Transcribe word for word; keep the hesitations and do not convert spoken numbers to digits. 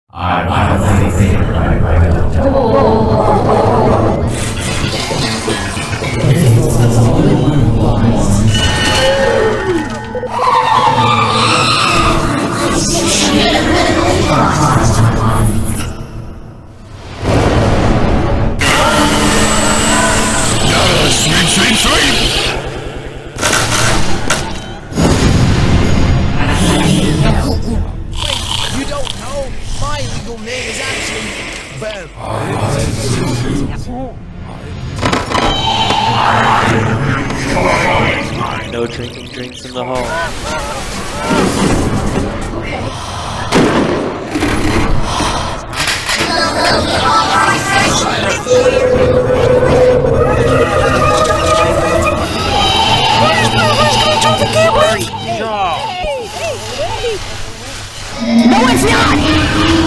I want to think right by the That's the only one who wants. Sweet, sweet, sweet! You don't know? My legal name is actually Bear. No drinking drinks in the hall. No, it's not!